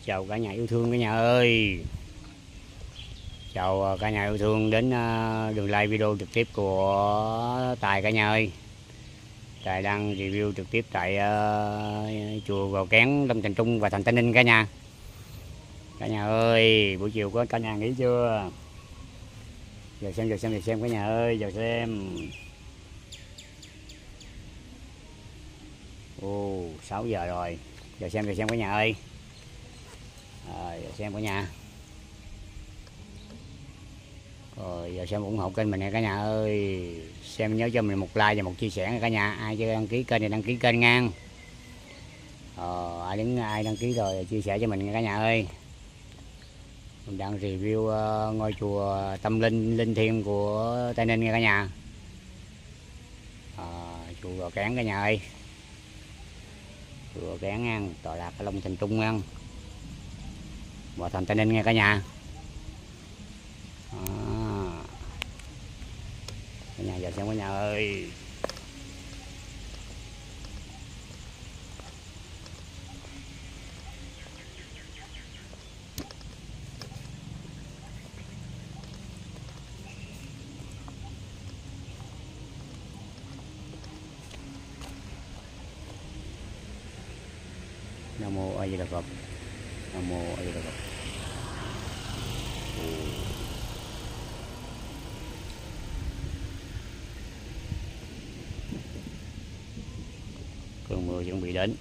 Chào cả nhà yêu thương cả nhà ơi. Chào cả nhà yêu thương đến đường like video trực tiếp của Tài cả nhà ơi. Tài đang review trực tiếp tại chùa Gò Kén, Long Thành Trung và thành Tây Ninh cả nhà. Cả nhà ơi, buổi chiều có cả nhà nghỉ chưa? Giờ xem cả nhà ơi, giờ xem. Ồ, 6 giờ rồi. Giờ xem cả nhà ơi. Giờ xem cả nhà. Rồi giờ xem ủng hộ kênh mình nè cả nhà ơi. Xem nhớ cho mình một like và một chia sẻ cả nhà. Ai chưa đăng ký kênh thì đăng ký kênh ngang. Ai đăng ký rồi chia sẻ cho mình cả nhà ơi. Mình đang review ngôi chùa tâm linh linh thiêng của Tây Ninh nha cả nhà. Chùa Gò Kén cả nhà ơi. Chùa Gò Kén nha, tọa lạc ở Long Thành Trung nha, và thành Tây Ninh nha cả nhà. Cả nhà giờ xem cả nhà ơi. Nam mô A Di Đà Phật. Nam mô A Di Đà Phật. Cơn mưa chuẩn bị đến.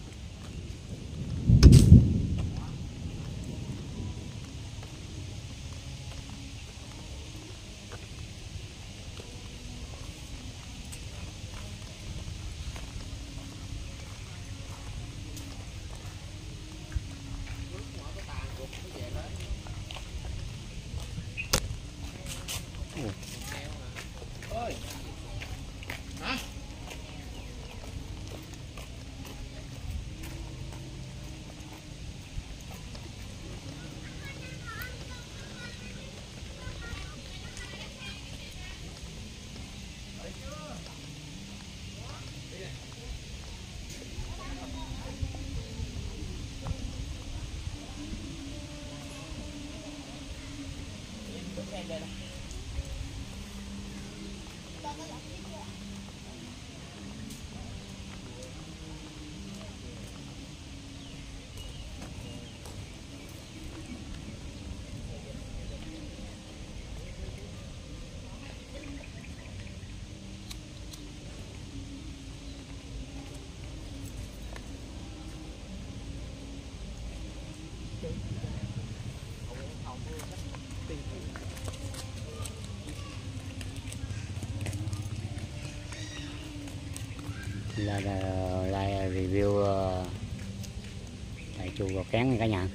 Là review tại chùa Gò Kén nha cả nhà.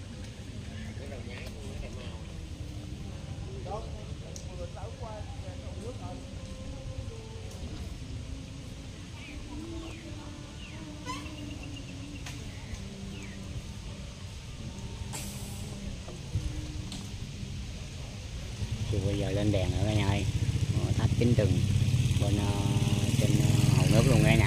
Thì bây giờ lên đèn rồi cả nhà ơi. Tháp Kính Từng bên trên hồ nước luôn nghe nè.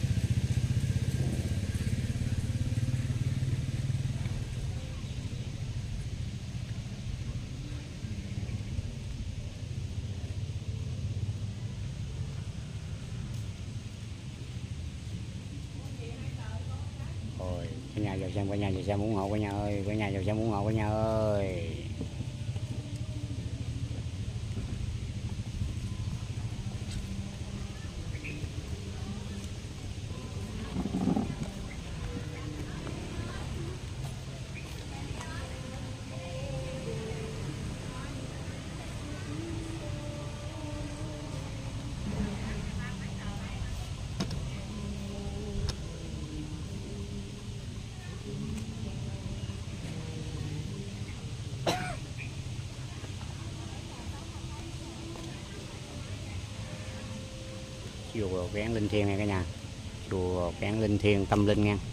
Rồi cả nhà giờ xem, cả nhà giờ xem ủng hộ cả nhà ơi, cả nhà giờ xem ủng hộ cả nhà ơi. Chùa Gò Kén linh thiêng nha cả nhà. Chùa Gò Kén linh thiêng tâm linh nha.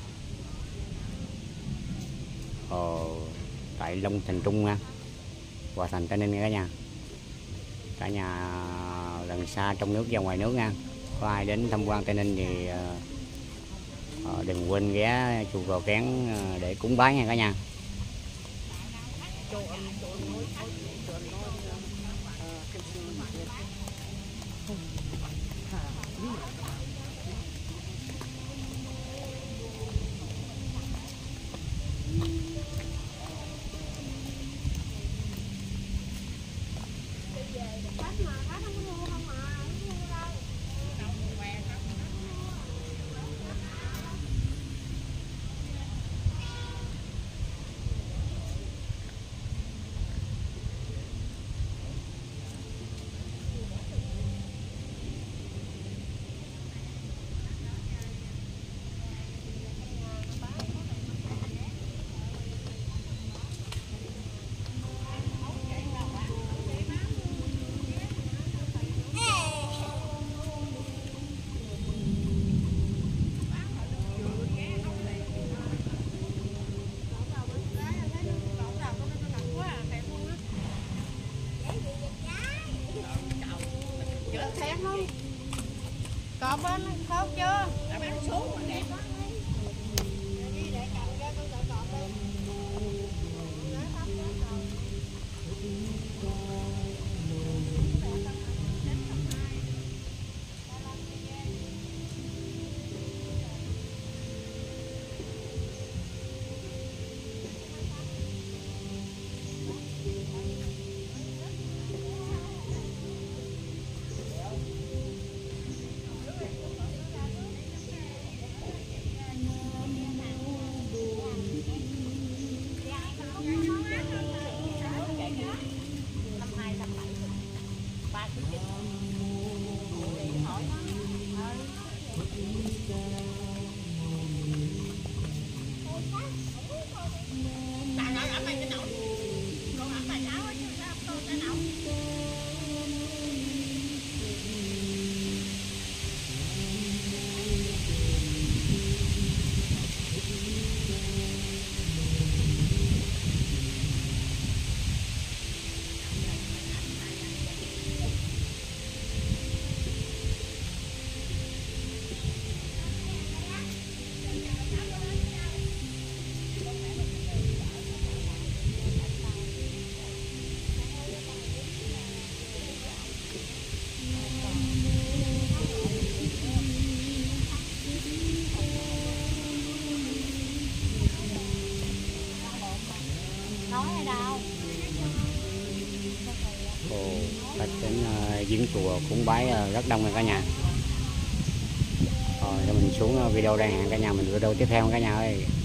Tại Long Thành Trung nha, và thành Tây Ninh nha cả nhà. Cả nhà lần xa trong nước và ngoài nước nha, có ai đến tham quan Tây Ninh thì đừng quên ghé chùa Gò Kén để cúng bái nha cả nhà. Có bên khóc chưa? Khách đến viếng chùa cúng bái rất đông rồi cả nhà. Rồi mình xuống video đây hẹn cả nhà mình video tiếp theo cả nhà ơi.